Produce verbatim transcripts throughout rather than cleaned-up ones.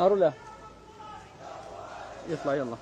هارولة يطلع يلا.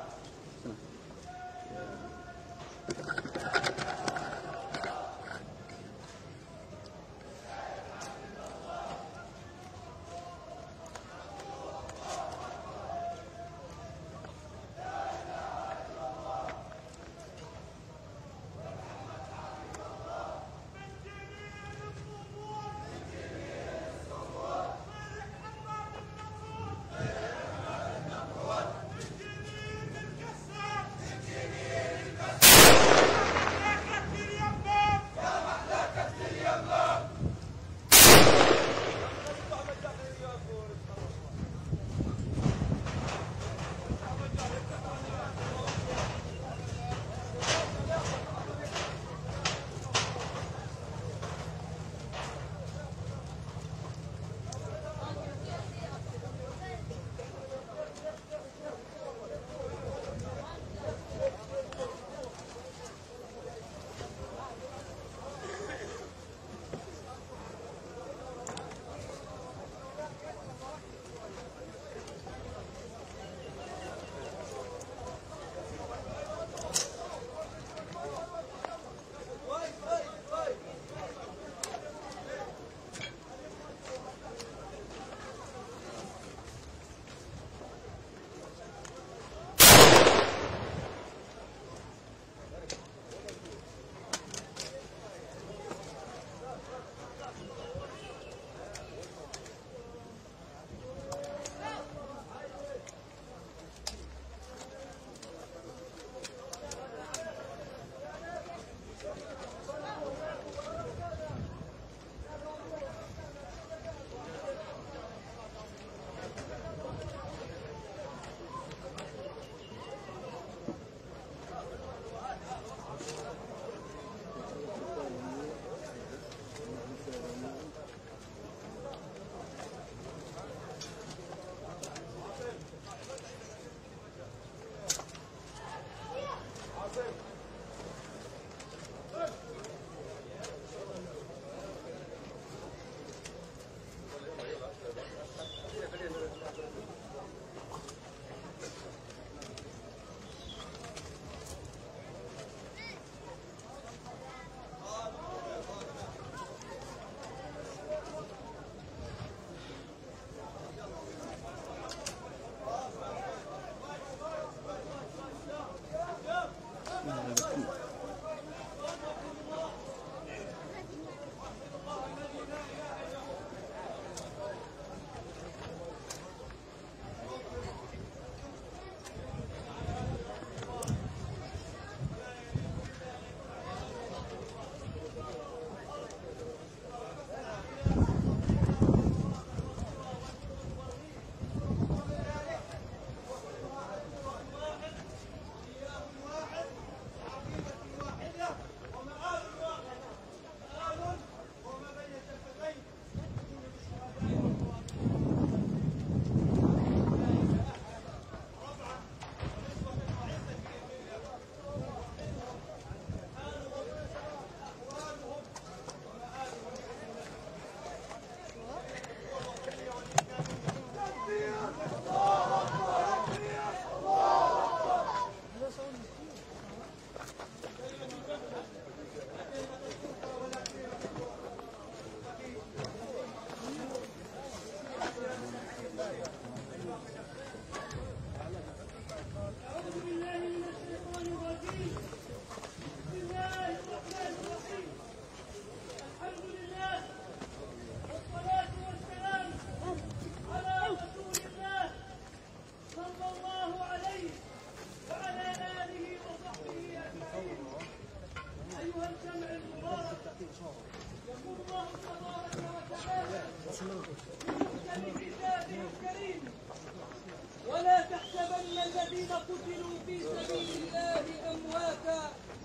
ولا تحسبن الذين قتلوا في سبيل الله أمواتا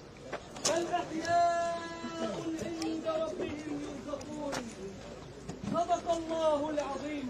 بل أحياء عند ربهم يرزقون. صدق الله العظيم.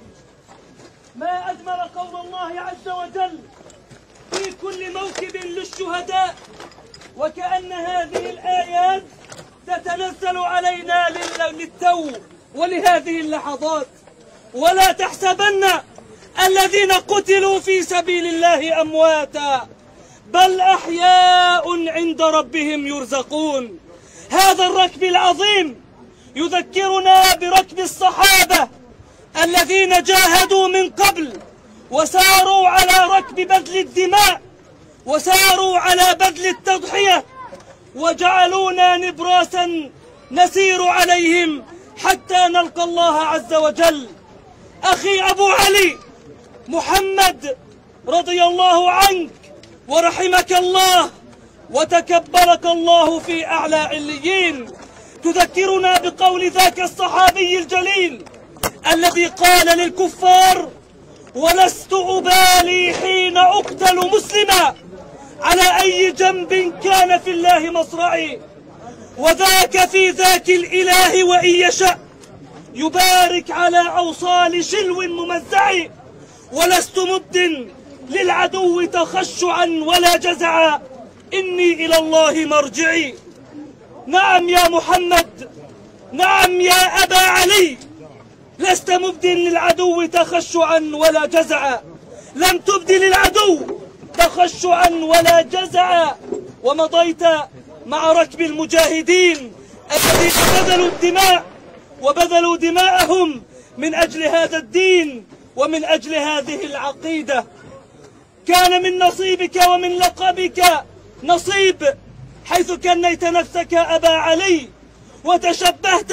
ما أجمل قول الله عز وجل في كل موكب للشهداء، وكأن هذه الآيات تتنزل علينا للتو ولهذه اللحظات. ولا تحسبن الذين قتلوا في سبيل الله أمواتا بل أحياء عند ربهم يرزقون. هذا الركب العظيم يذكرنا بركب الصحابة الذين جاهدوا من قبل وساروا على ركب بذل الدماء وساروا على بذل التضحية، وجعلونا نبراسا نسير عليهم حتى نلقى الله عز وجل. أخي أبو علي محمد رضي الله عنك ورحمك الله وتكبلك الله في أعلى عليين، تذكرنا بقول ذاك الصحابي الجليل الذي قال للكفار: ولست أبالي حين أقتل مسلما على أي جنب كان في الله مصرعي، وذاك في ذاك الإله وإن يشأ يبارك على أوصال شلو ممزع، ولست مبد للعدو تخشعا ولا جزعا، إني إلى الله مرجعي. نعم يا محمد، نعم يا أبا علي، لست مبد للعدو تخشعا ولا جزعا، لم تبد للعدو تخشعا ولا جزعا، ومضيت مع ركب المجاهدين الذين بذلوا الدماء وبذلوا دماءهم من أجل هذا الدين ومن أجل هذه العقيدة. كان من نصيبك ومن لقبك نصيب حيث كنيت نفسك أبا علي وتشبهت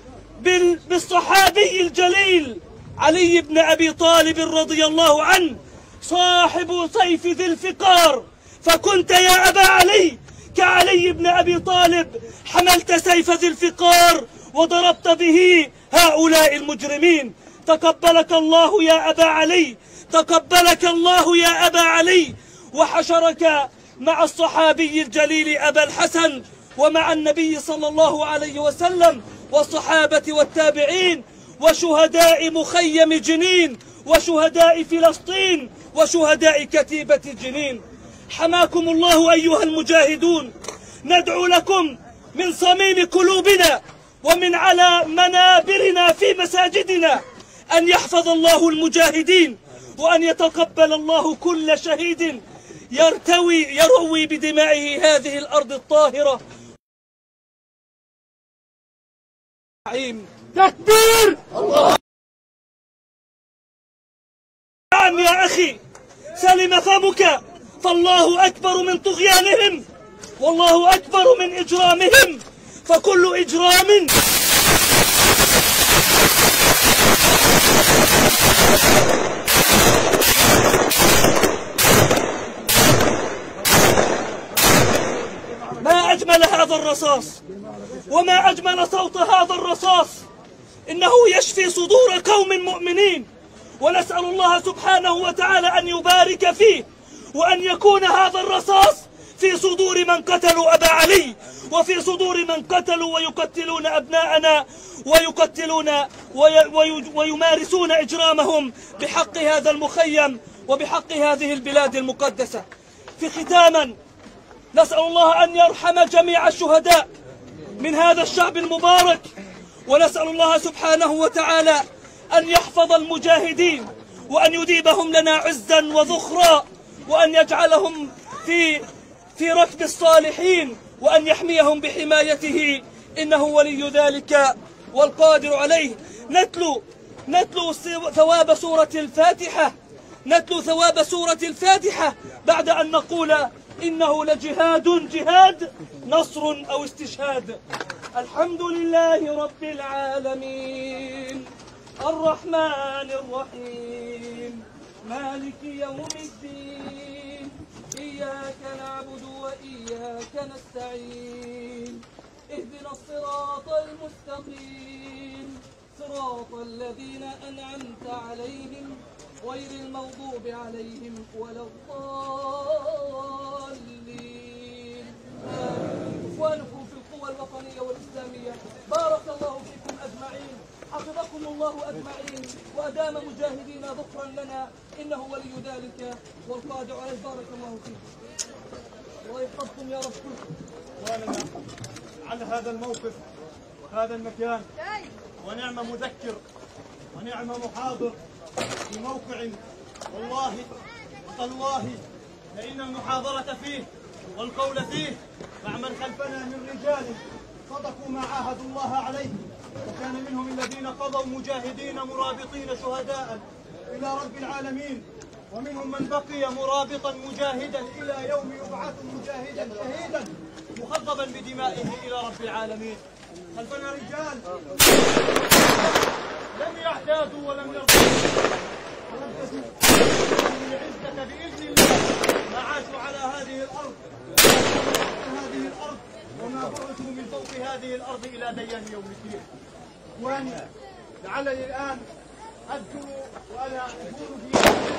بالصحابي الجليل علي بن أبي طالب رضي الله عنه صاحب سيف ذي الفقار، فكنت يا أبا علي كعلي بن أبي طالب، حملت سيف ذي الفقار وضربت به هؤلاء المجرمين. تقبلك الله يا أبا علي، تقبلك الله يا أبا علي، وحشرك مع الصحابي الجليل أبا الحسن ومع النبي صلى الله عليه وسلم والصحابة والتابعين وشهداء مخيم جنين وشهداء فلسطين وشهداء كتيبة جنين. حماكم الله أيها المجاهدون، ندعو لكم من صميم قلوبنا ومن على منابرنا في مساجدنا أن يحفظ الله المجاهدين، وأن يتقبل الله كل شهيد يرتوي يروي بدمائه هذه الأرض الطاهرة. تكبير! الله! نعم يا أخي، سلم فمك، فالله أكبر من طغيانهم والله أكبر من إجرامهم، فكل إجرام ما أجمل هذا الرصاص وما أجمل صوت هذا الرصاص، إنه يشفي صدور قوم مؤمنين، ونسأل الله سبحانه وتعالى أن يبارك فيه، وأن يكون هذا الرصاص في صدور من قتلوا أبا علي، وفي صدور من قتلوا ويقتلون أبناءنا ويقتلون ويمارسون إجرامهم بحق هذا المخيم وبحق هذه البلاد المقدسة. في ختاما، نسأل الله أن يرحم جميع الشهداء من هذا الشعب المبارك، ونسأل الله سبحانه وتعالى أن يحفظ المجاهدين وأن يديبهم لنا عزا وذخرا، وأن يجعلهم في في ركب الصالحين، وأن يحميهم بحمايته، إنه ولي ذلك والقادر عليه. نتلو نتلو ثواب سورة الفاتحة نتلو ثواب سورة الفاتحة بعد أن نقول إنه لجهاد جهاد نصر أو استشهاد. الحمد لله رب العالمين الرحمن الرحيم مالك يوم الدين إياك نعبد وإياك نستعين اهدنا الصراط المستقيم صراط الذين أنعمت عليهم غير المغضوب عليهم ولا الضالين. إخوانكم في القوى الوطنية والإسلامية، بارك الله فيكم أجمعين، حفظكم الله أجمعين، وأدام مجاهدين ذكرا لنا، إنه ولي ذلك والقادر عليه. بارك الله فيكم، الله يحفظكم يا رب كلكم. على هذا الموقف وهذا المكان، ونعم مذكر ونعم محاضر في موقع والله وتالله لأن المحاضرة فيه والقول فيه مع من خلفنا من رجال صدقوا ما عاهدوا الله عليه، وكان منهم الذين قضوا مجاهدين مرابطين شهداء إلى رب العالمين، ومنهم من بقي مرابطا مجاهدا إلى يوم يبعث مجاهدا شهيدا مخضبا بدمائه إلى رب العالمين. خلفنا رجال لم يعتادوا ولم يرضوا ولم تزيدوا العزة بإذن الله ما عاشوا على هذه الأرض هذه الأرض وما بعثوا من فوق هذه الأرض إلى ديان يوم الدين. إخواني لعلني الآن أذكر وأنا أقول في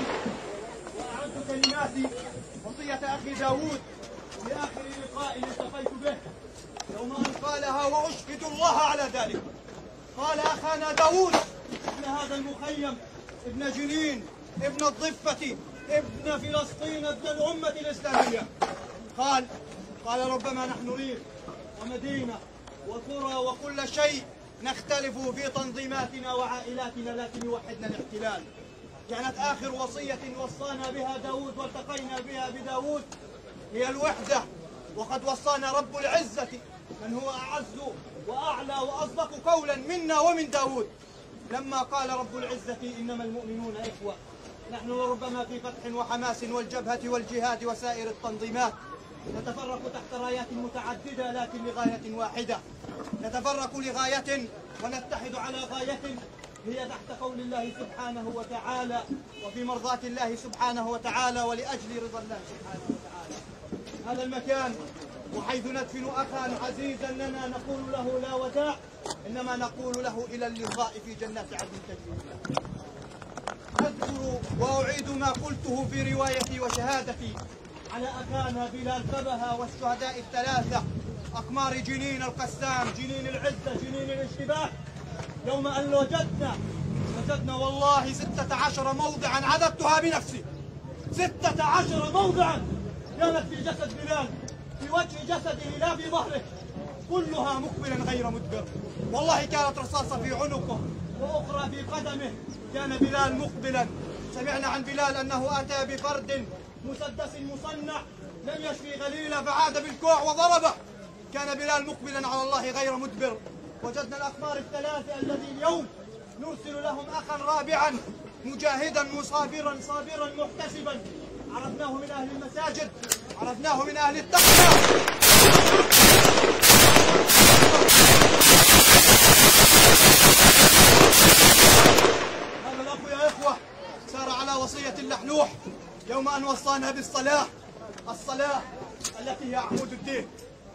وأعد كلماتي وصية أخي داود لآخر لقاء التقيت به يوم أن قالها وأشهد الله على ذلك. قال أخانا داود ابن هذا المخيم، ابن جنين، ابن الضفة، ابن فلسطين، ابن الأمة الإسلامية، قال قال ربما نحن ريف ومدينة وقرى وكل شيء نختلف في تنظيماتنا وعائلاتنا لكن يوحدنا الاحتلال. كانت آخر وصية وصانا بها داود والتقينا بها بداود هي الوحدة، وقد وصانا رب العزة من هو أعز وأعلى وأصدق قولا منا ومن داود لما قال رب العزة إنما المؤمنون إخوة. نحن ربما في فتح وحماس والجبهة والجهاد وسائر التنظيمات نتفرق تحت رايات متعددة لكن لغاية واحدة، نتفرق لغاية ونتحد على غاية هي تحت قول الله سبحانه وتعالى وفي مرضاة الله سبحانه وتعالى ولأجل رضا الله سبحانه وتعالى. هذا المكان وحيث ندفن أخا عزيزا لنا نقول له لا وداع، إنما نقول له إلى اللقاء في جنات عدن تجري. أذكر وأعيد ما قلته في روايتي وشهادتي على أخانا بلال كبهة والشهداء الثلاثة أقمار جنين القسام، جنين العزة، جنين الاشتباه، يوم أن وجدنا وجدنا والله ستة عشر موضعا عددتها بنفسي، ستة عشر موضعا كانت في جسد بلال، في وجه جسده لا في ظهره، كلها مقبلا غير مدبر. والله كانت رصاصة في عنقه وأخرى في قدمه. كان بلال مقبلا. سمعنا عن بلال أنه أتى بفرد مسدس مصنع لم يشفي غليله فعاد بالكوع وضربه. كان بلال مقبلا على الله غير مدبر. وجدنا الأقمار الثلاثة الذي اليوم نرسل لهم أخا رابعا مجاهدا مصابرا صابرا محتسبا، عرفناه من أهل المساجد، عرفناه من أهل التقوى. هذا الأخ يا إخوة سار على وصية اللحلوح يوم أن وصانا بالصلاة، الصلاة التي هي عمود الدين،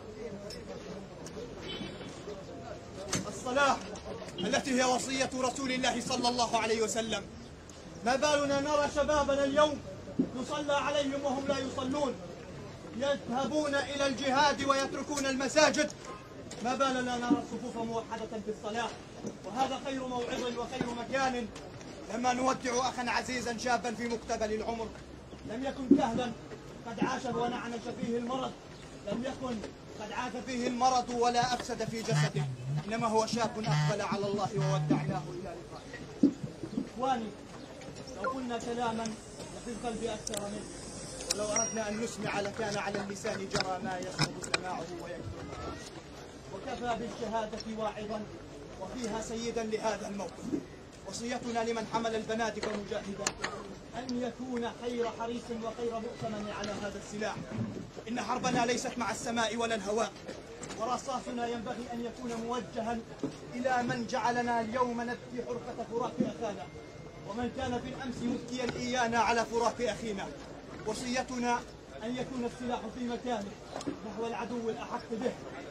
الصلاة التي هي وصية رسول الله صلى الله عليه وسلم. ما بالنا نرى شبابنا اليوم يصلى عليهم وهم لا يصلون، يذهبون إلى الجهاد ويتركون المساجد. ما بالنا نرى الصفوف موحدة في الصلاة، وهذا خير موعظ وخير مكان لما نودع أخا عزيزا شابا في مقتبل العمر، لم يكن كهلا قد عاش ونعنش فيه المرض، لم يكن قد عاش فيه المرض ولا أفسد في جسده، إنما هو شاب أقبل على الله وودعناه إلى لقائه. إخواني لو قلنا كلاما لفي القلب أكثر منه، ولو أردنا أن نسمع لكان على اللسان جرى ما يصعب سماعه ويكفي. وكفى بالشهادة واعظا وفيها سيدا لهذا الموقف. وصيتنا لمن حمل البنادق مجاهدا أن يكون خير حريص وخير مؤتمن على هذا السلاح. إن حربنا ليست مع السماء ولا الهواء، ورصاصنا ينبغي أن يكون موجها إلى من جعلنا اليوم نبكي حرقة فراق أخانا، ومن كان في الأمس مبكيا إيانا على فراق أخينا. وصيتنا أن يكون السلاح في مكانه نحو العدو الأحق به،